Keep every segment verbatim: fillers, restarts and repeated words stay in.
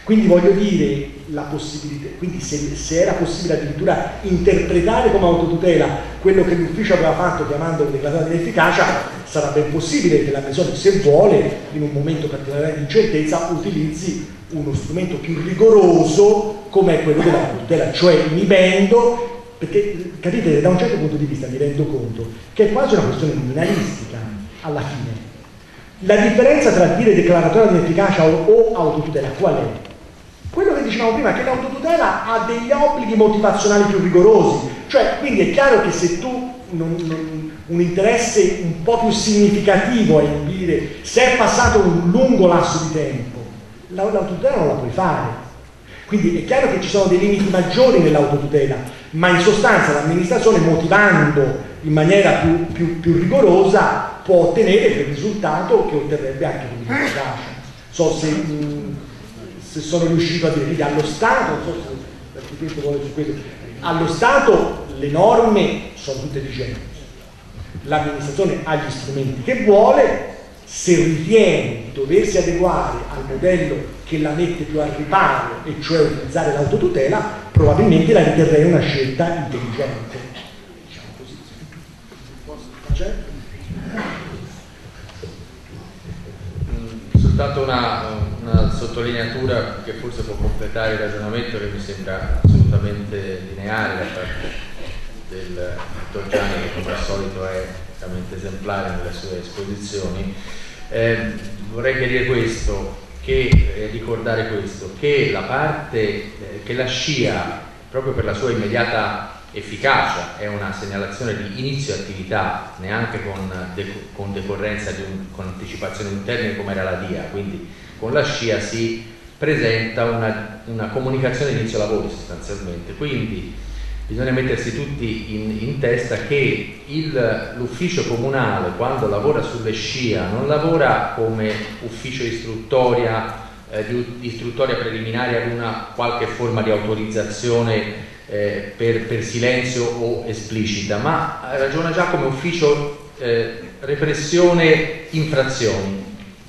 Quindi voglio dire, la possibilità, quindi se, se era possibile addirittura interpretare come autotutela quello che l'ufficio aveva fatto chiamandolo declarazione di inefficacia, sarà ben possibile che la Maison, se vuole, in un momento particolarmente di incertezza, utilizzi uno strumento più rigoroso come è quello dell'autotutela, cioè inibendo, perché capite, da un certo punto di vista mi rendo conto che è quasi una questione nominalistica alla fine. La differenza tra dire declaratoria di inefficacia o, o autotutela qual è? Quello che dicevamo prima, che l'autotutela ha degli obblighi motivazionali più rigorosi, cioè quindi è chiaro che se tu non, non, un interesse un po' più significativo a inibire, se è passato un lungo lasso di tempo, l'autotutela non la puoi fare. Quindi è chiaro che ci sono dei limiti maggiori nell'autotutela, ma in sostanza l'amministrazione, motivando in maniera più, più, più rigorosa, può ottenere quel risultato che otterrebbe anche con l'efficacia. So se, mh, se sono riuscito a dire, quindi allo Stato, non so se l'architetto vuole su questo, allo Stato le norme sono tutte vigenti, l'amministrazione ha gli strumenti che vuole, se ritiene di doversi adeguare al modello che la mette più al riparo, e cioè utilizzare l'autotutela, probabilmente la riterrei una scelta intelligente. Diciamo così. C'è? Soltanto una, una sottolineatura che forse può completare il ragionamento, che mi sembra assolutamente lineare da parte del dottor Gianni, che come al solito è veramente esemplare nelle sue esposizioni. Eh, vorrei chiarire questo, che, eh, ricordare questo, che la parte, eh, che la scia, proprio per la sua immediata efficacia, è una segnalazione di inizio attività, neanche con, de con decorrenza di un, con anticipazione di un termine come era la D I A, quindi con la scia si presenta una, una comunicazione di inizio lavori sostanzialmente, quindi bisogna mettersi tutti in, in testa che l'ufficio comunale, quando lavora sulle scia, non lavora come ufficio istruttoria, eh, di, di istruttoria preliminare ad una qualche forma di autorizzazione Eh, per, per silenzio o esplicita, ma ragiona già come ufficio eh, repressione infrazioni,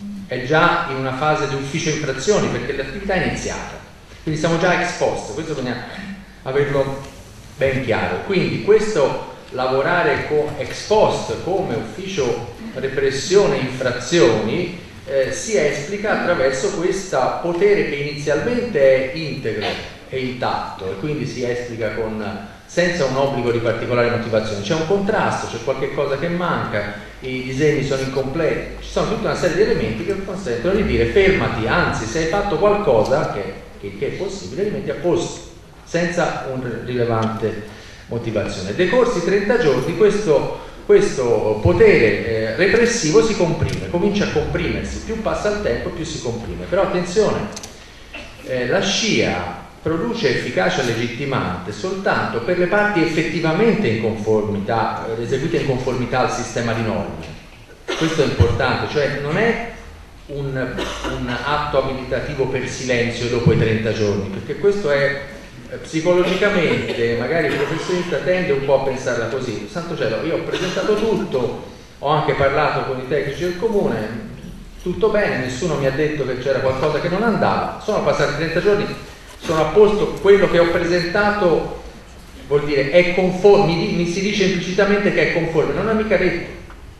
è già in una fase di ufficio infrazioni perché l'attività è iniziata, quindi siamo già ex post, questo bisogna averlo ben chiaro. Quindi questo lavorare con ex post come ufficio repressione infrazioni eh, si esplica attraverso questo potere che inizialmente è integro è intatto e quindi si esplica con, senza un obbligo di particolare motivazione. C'è un contrasto, c'è qualche cosa che manca, i disegni sono incompleti, ci sono tutta una serie di elementi che consentono di dire fermati, anzi se hai fatto qualcosa che, che, che è possibile, li metti a posto senza un rilevante motivazione. Decorsi trenta giorni questo, questo potere eh, repressivo si comprime, comincia a comprimersi, più passa il tempo più si comprime, però attenzione, eh, la scia produce efficacia legittimante soltanto per le parti effettivamente in conformità, eseguite in conformità al sistema di norme. Questo è importante, cioè non è un, un atto abilitativo per silenzio dopo i trenta giorni, perché questo è psicologicamente, magari il professionista tende un po' a pensarla così: santo cielo, io ho presentato tutto, ho anche parlato con i tecnici del comune, tutto bene, nessuno mi ha detto che c'era qualcosa che non andava, sono passati trenta giorni, sono a posto, quello che ho presentato vuol dire è conforme, mi, mi si dice implicitamente che è conforme, non è mica detto,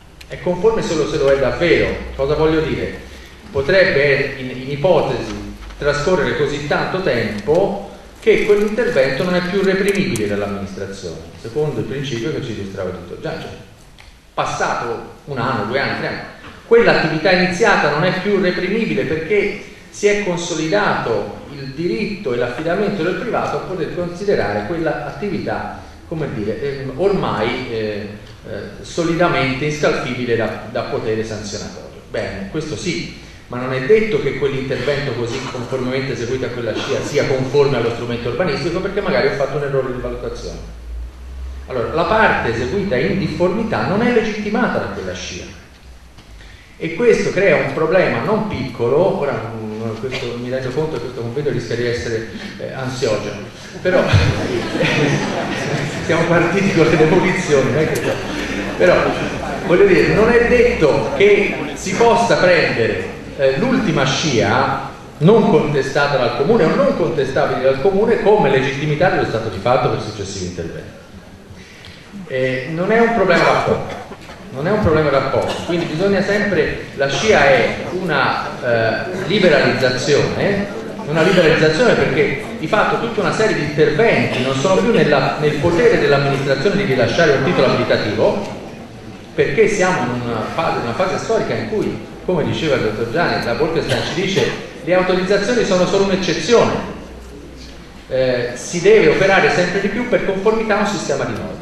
è conforme solo se lo è davvero. Cosa voglio dire? Potrebbe in, in ipotesi trascorrere così tanto tempo che quell'intervento non è più reprimibile dall'amministrazione, secondo il principio che ci illustrava tutto già, cioè, passato un anno, due anni, tre anni, quell'attività iniziata non è più reprimibile perché si è consolidato il diritto e l'affidamento del privato a poter considerare quella attività, come dire, eh, ormai eh, eh, solidamente inscalfibile da, da potere sanzionatorio. Bene, questo sì, ma non è detto che quell'intervento così conformemente eseguito a quella scia sia conforme allo strumento urbanistico, perché magari ho fatto un errore di valutazione. Allora, la parte eseguita in difformità non è legittimata da quella scia e questo crea un problema non piccolo. Ora questo, mi rendo conto che questo convegno rischia di essere eh, ansiogeno, però siamo partiti con le demolizioni, non è che... però voglio dire, non è detto che si possa prendere eh, l'ultima scia non contestata dal Comune o non contestabili dal Comune come legittimità dello stato di fatto per successivi interventi. Eh, non è un problema da poco, non è un problema da poco, quindi bisogna sempre, la scia è una eh, liberalizzazione, una liberalizzazione perché di fatto tutta una serie di interventi non sono più nella, nel potere dell'amministrazione di rilasciare un titolo abilitativo, perché siamo in una fase, una fase storica in cui, come diceva il dottor Gianni, la Bolkestein ci dice le autorizzazioni sono solo un'eccezione, eh, si deve operare sempre di più per conformità a un sistema di norme.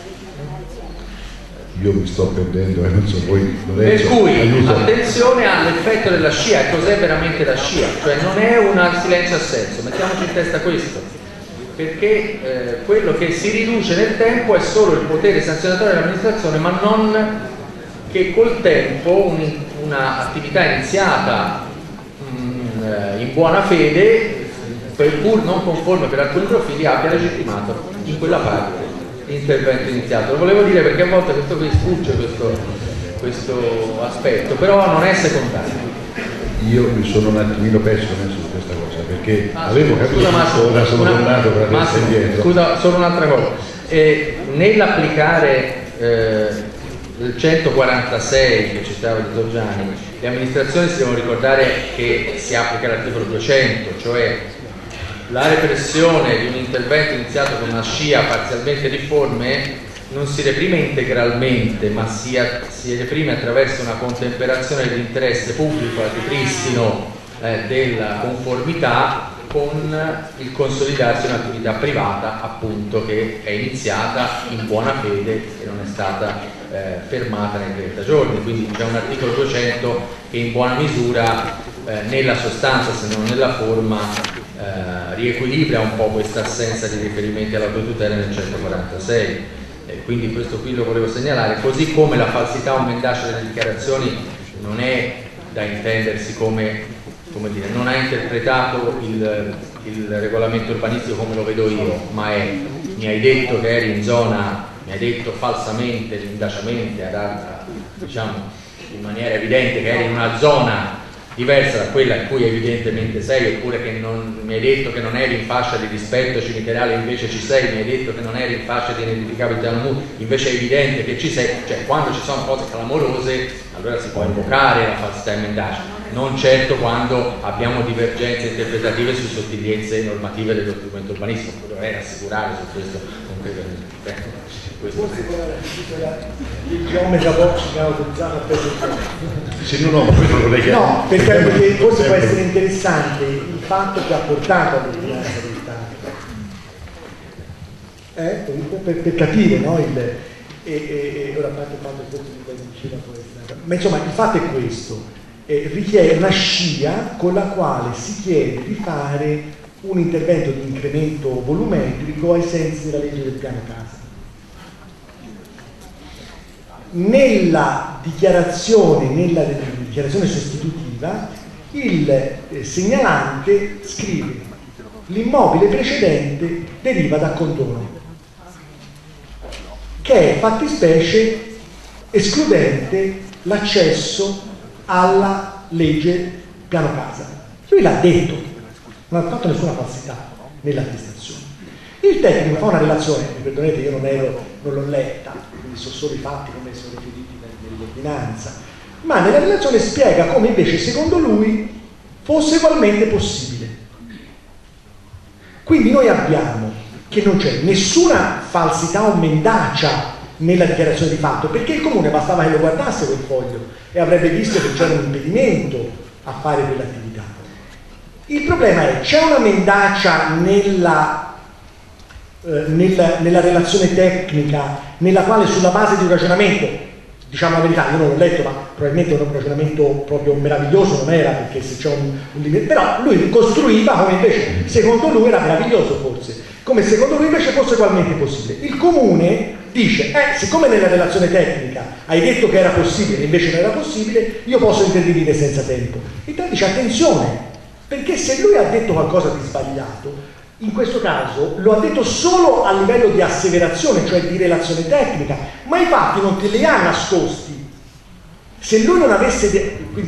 Io mi sto perdendo e non so voi. Per cui aiuto. Attenzione all'effetto della scia, e cos'è veramente la scia, cioè non è un silenzio assenso, mettiamoci in testa questo, perché eh, quello che si riduce nel tempo è solo il potere sanzionatorio dell'amministrazione, ma non che col tempo un'attività iniziata mh, in buona fede, pur non conforme per alcuni profili, abbia legittimato in quella parte l'intervento iniziato. Lo volevo dire perché a volte questo qui sfugge questo, questo aspetto, però non è secondario. Io mi sono un attimino perso su questa cosa perché ah, avevo capito, scusa, Massimo, ora sono una, tornato per adesso indietro. Scusa, solo un'altra cosa. Eh, nell'applicare eh, il centoquarantasei che citava il dottor Gianni, le amministrazioni si devono ricordare che si applica l'articolo duecento, cioè la repressione di un intervento iniziato con una scia parzialmente difforme non si reprime integralmente, ma si, si reprime attraverso una contemperazione dell'interesse pubblico al ripristino eh, della conformità con il consolidarsi di un'attività privata, appunto, che è iniziata in buona fede e non è stata eh, fermata nei trenta giorni. Quindi c'è un articolo duecento che in buona misura, eh, nella sostanza se non nella forma, Eh, riequilibra un po' questa assenza di riferimenti all'autotutela nel centoquarantasei, eh, quindi questo qui lo volevo segnalare, così come la falsità o mendacia delle dichiarazioni non è da intendersi come, come dire, non ha interpretato il, il regolamento urbanistico come lo vedo io, ma è mi hai detto che eri in zona, mi hai detto falsamente, lindaciamente, ad alta, diciamo in maniera evidente che eri in una zona diversa da quella in cui evidentemente sei, oppure che non, mi hai detto che non eri in fascia di rispetto cimiteriale, invece ci sei, mi hai detto che non eri in fascia di identificabilità, invece è evidente che ci sei, cioè quando ci sono cose clamorose allora si può invocare la falsità e mendacia, non certo quando abbiamo divergenze interpretative su sottigliezze normative del documento urbanistico. Dovrei rassicurare su questo concretamente. Il geometra Bocci che ha utilizzato a peso se no, no, questo non è che no, perché, perché forse può essere interessante il fatto che ha portato all'ordinanza del Stato, eh? per, per, per capire, no? il, e, e, e ora parte il fatto che diceva può essere, ma insomma il fatto è questo, eh, richiede una scia con la quale si chiede di fare un intervento di incremento volumetrico ai sensi della legge del piano casa. Nella dichiarazione, nella dichiarazione sostitutiva, il eh, segnalante scrive: l'immobile precedente deriva da condono, che è fattispecie escludente l'accesso alla legge piano casa. Lui l'ha detto, non ha fatto nessuna falsità nell'attestazione. Il tecnico fa una relazione, mi perdonate, io non ero, non l'ho letta, quindi sono solo i fatti come sono riferiti nell'ordinanza, ma nella relazione spiega come invece secondo lui fosse ugualmente possibile. Quindi noi abbiamo che non c'è nessuna falsità o mendacia nella dichiarazione di fatto, perché il comune bastava che lo guardasse quel foglio e avrebbe visto che c'era un impedimento a fare quell'attività. Il problema è, c'è una mendacia nella Nella, nella relazione tecnica, nella quale sulla base di un ragionamento, diciamo la verità, io non l'ho letto, ma probabilmente un ragionamento proprio meraviglioso non era, perché se c'è un, un limite, però lui costruiva come invece secondo lui era meraviglioso, forse come secondo lui invece fosse ugualmente possibile. Il comune dice, eh, siccome nella relazione tecnica hai detto che era possibile e invece non era possibile, io posso intervenire senza tempo. Il te dice attenzione, perché se lui ha detto qualcosa di sbagliato, in questo caso lo ha detto solo a livello di asseverazione, cioè di relazione tecnica, ma i fatti non te li ha nascosti. Se lui non avesse detto, quindi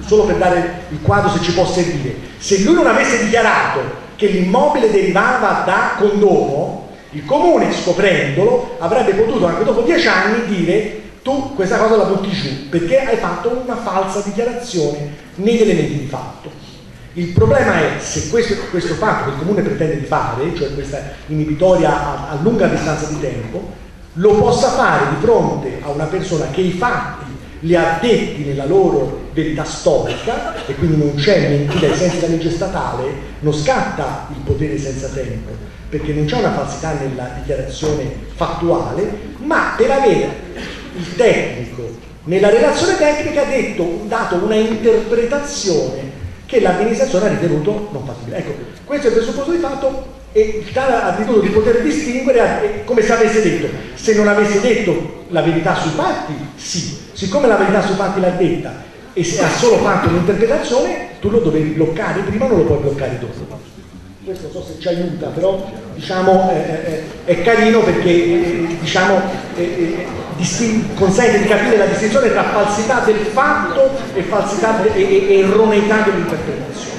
solo per dare il quadro se ci può servire, se lui non avesse dichiarato che l'immobile derivava da condono, il comune, scoprendolo, avrebbe potuto anche dopo dieci anni dire: tu questa cosa la butti giù perché hai fatto una falsa dichiarazione negli elementi di fatto. Il problema è se questo, questo fatto che il comune pretende di fare, cioè questa inibitoria a, a lunga distanza di tempo, lo possa fare di fronte a una persona che i fatti li ha detti nella loro verità storica, e quindi non c'è mentita ai sensi della legge statale, non scatta il potere senza tempo, perché non c'è una falsità nella dichiarazione fattuale, ma per avere il tecnico nella relazione tecnica ha detto, dato una interpretazione che l'amministrazione ha ritenuto non fattibile. Ecco, questo è il presupposto di fatto, e il TAR ha ritenuto di poter distinguere come se avesse detto. Se non avesse detto la verità sui fatti, sì, siccome la verità sui fatti l'ha detta e se ha solo fatto un'interpretazione, tu lo dovevi bloccare prima, non lo puoi bloccare dopo. Questo non so se ci aiuta, però diciamo eh, è carino perché eh, diciamo eh, eh, consente di capire la distinzione tra falsità del fatto e falsità de- e, e erroneità dell'interpretazione.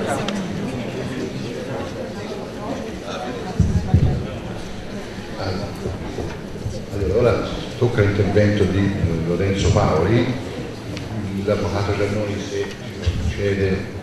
Allora, ora tocca l'intervento di Lorenzo Paoli. L'avvocato Giannoni, se ci concede